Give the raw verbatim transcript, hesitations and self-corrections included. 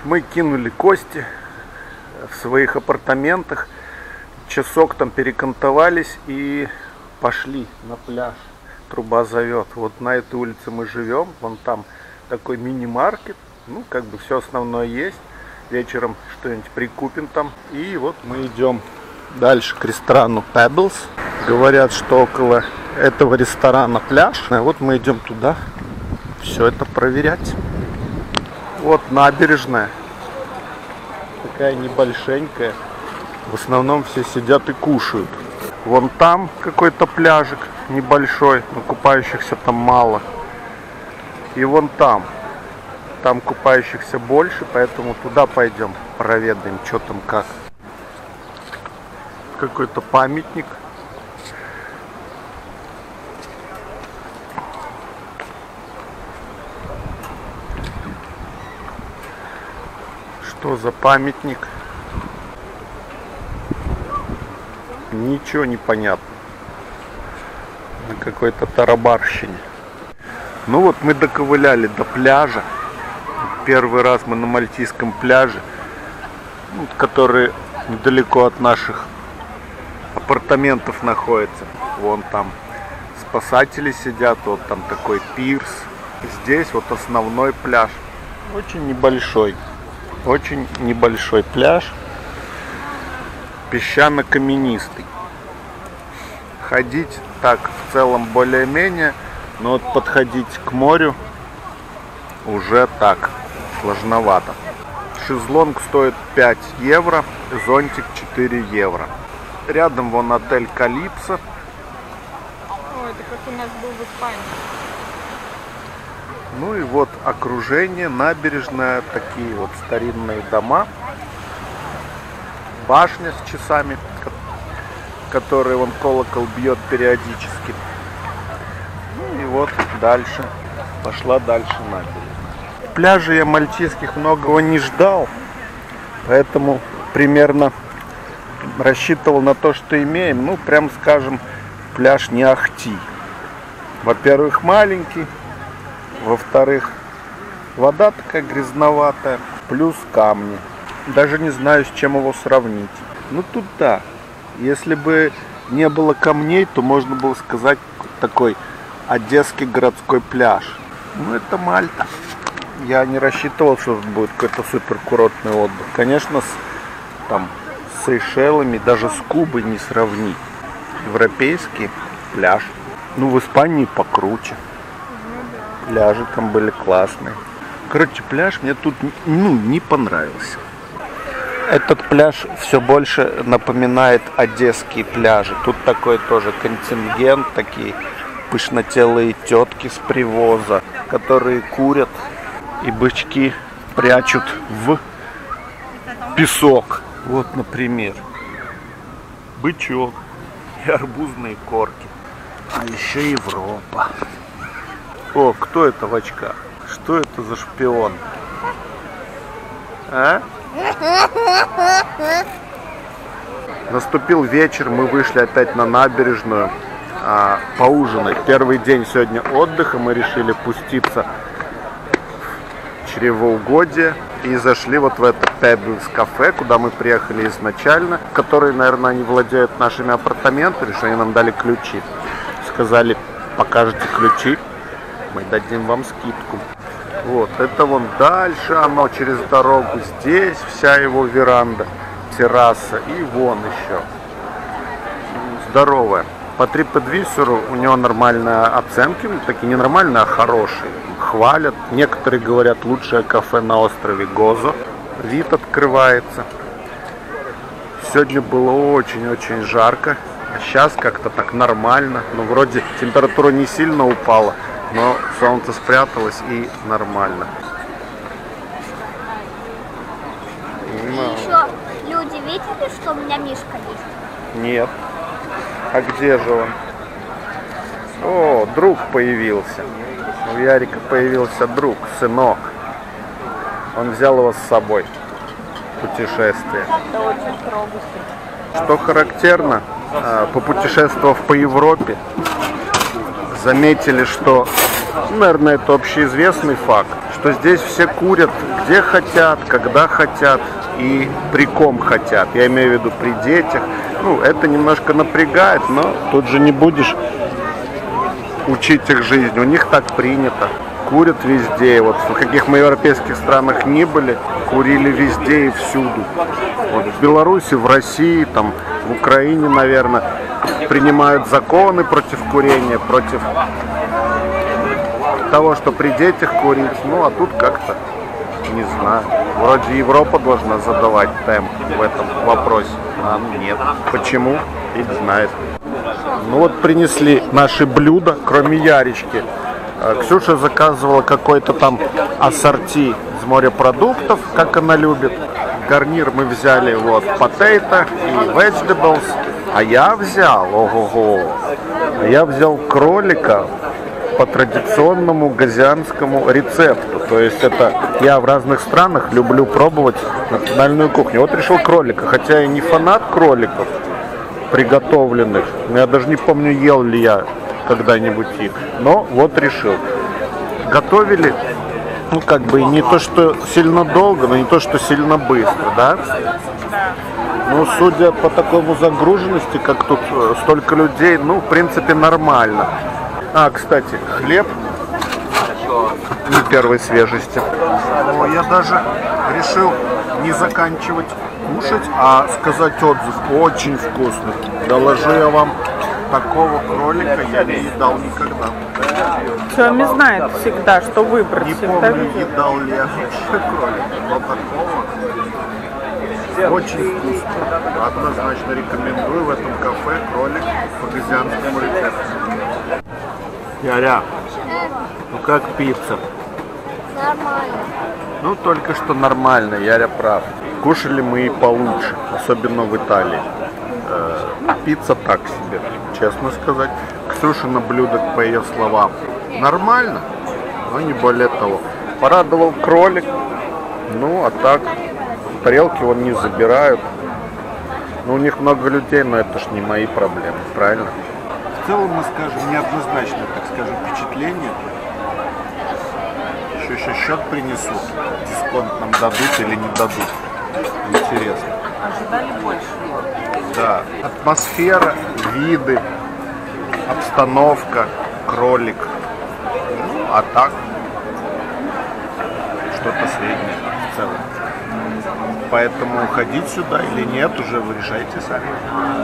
Мы кинули кости в своих апартаментах, часок там перекантовались и пошли на пляж. Труба зовет. Вот на этой улице мы живем, вон там такой мини-маркет, ну как бы все основное есть. Вечером что-нибудь прикупим там. И вот мы идем дальше к ресторану Pebbles. Говорят, что около этого ресторана пляж. А вот мы идем туда все это проверять. Вот набережная. Такая небольшенькая. В основном все сидят и кушают. Вон там какой-то пляжик небольшой, но купающихся там мало. И вон там. Там купающихся больше, поэтому туда пойдем, проведаем, что там как. Какой-то памятник. Что за памятник? Ничего не понятно. На какой-то тарабарщине. Ну вот мы доковыляли до пляжа. Первый раз мы на Мальтийском пляже, который недалеко от наших апартаментов находится. Вон там спасатели сидят, вот там такой пирс. Здесь вот основной пляж. Очень небольшой. Очень небольшой пляж. Песчано-каменистый. Ходить так в целом более-менее, но вот подходить к морю уже так сложновато. Шезлонг стоит пять евро, зонтик четыре евро. Рядом вон отель Калипсо. О, это как у нас был в Испании. Ну и вот окружение, набережная, такие вот старинные дома. Башня с часами, которые вон колокол бьет периодически. Ну и вот дальше, пошла дальше набережная. Пляжей я мальтийских многого не ждал, поэтому примерно рассчитывал на то, что имеем. Ну, прям скажем, пляж не ахти. Во-первых, маленький, во-вторых, вода такая грязноватая, плюс камни. Даже не знаю, с чем его сравнить. Ну, тут да, если бы не было камней, то можно было сказать такой одесский городской пляж. Ну, это Мальта. Я не рассчитывал, что будет какой-то супер курортный отдых. Конечно, с, там, с Сейшелами, даже с Кубой не сравнить. Европейский пляж. Ну, в Испании покруче. Пляжи там были классные. Короче, пляж мне тут ну, не понравился. Этот пляж все больше напоминает одесские пляжи. Тут такой тоже контингент, такие пышнотелые тетки с привоза, которые курят. И бычки прячут в песок. Вот, например, бычок и арбузные корки. А еще Европа. О, кто это в очках? Что это за шпион? А? Наступил вечер, мы вышли опять на набережную а, поужинать. Первый день сегодня отдыха, мы решили пуститься чревоугодие и зашли вот в это Pebbles кафе, куда мы приехали изначально, которые, наверное, они владеют нашими апартаментами, что они нам дали ключи. Сказали, покажете ключи, мы дадим вам скидку. Вот, это вон дальше оно, через дорогу, здесь вся его веранда, терраса и вон еще. Здоровая. По TripAdvisor у него нормальные оценки, такие не нормальные, а хорошие. Хвалят. Некоторые говорят, лучшее кафе на острове Гозо. Вид открывается. Сегодня было очень-очень жарко. А сейчас как-то так нормально. Ну, вроде температура не сильно упала, но солнце спряталось и нормально. И Но... еще люди видели, что у меня мишка есть? Нет. А где же он? О, друг появился. У Ярика появился друг, сынок. Он взял его с собой в путешествие. Это очень трогательно. Что характерно, попутешествовав по Европе, заметили, что, наверное, это общеизвестный факт, что здесь все курят где хотят, когда хотят и при ком хотят. Я имею в виду при детях. Ну, это немножко напрягает, но тут же не будешь учить их жизни. У них так принято. Курят везде. Вот в каких мы европейских странах ни были, курили везде и всюду. Вот в Беларуси, в России, там, в Украине, наверное, принимают законы против курения, против того, что при детях курить. Ну, а тут как-то, не знаю, вроде Европа должна задавать темп в этом вопросе. А нет. Почему? Фиг знает. Ну вот принесли наши блюда, кроме Ярички. Ксюша заказывала какой-то там ассорти из морепродуктов, как она любит. Гарнир мы взяли вот potato и vegetables. А я взял, ого-го, а я взял кролика по традиционному газианскому рецепту. То есть это я в разных странах люблю пробовать национальную кухню. Вот решил кролика, хотя я не фанат кроликов приготовленных. Я даже не помню, ел ли я когда-нибудь их. Но вот решил. Готовили, ну как бы не то, что сильно долго, но не то, что сильно быстро, да? Ну, судя по такому загруженности, как тут столько людей, ну, в принципе, нормально. А, кстати, хлеб не первой свежести. О, я даже решил не заканчивать кушать, а сказать отзыв. Очень вкусно. Доложу я вам, такого кролика я не едал никогда. Xiaomi знает всегда, что выбрать. Не всегда помню, видит. едал ли я вообще кролика, но такого очень вкусно. Однозначно рекомендую в этом кафе кролик по газианскому рецепту. Яря, ну как пицца? Нормально. Ну, только что нормально, Яря прав. Кушали мы и получше, особенно в Италии. Э, пицца так себе, честно сказать. Ксюшина блюдо, по ее словам, нормально, но не более того. Порадовал кролик, ну, а так, тарелки вон не забирают. Ну, у них много людей, но это ж не мои проблемы, правильно? В целом, мы скажем, неоднозначное, так скажем, впечатление. Еще сейчас счет принесут, дисконт нам дадут или не дадут. Интересно. Ожидали больше. Да, атмосфера, виды, обстановка, кролик. Ну, а так, что-то среднее в целом. Поэтому ходить сюда или нет, уже вы решайте сами.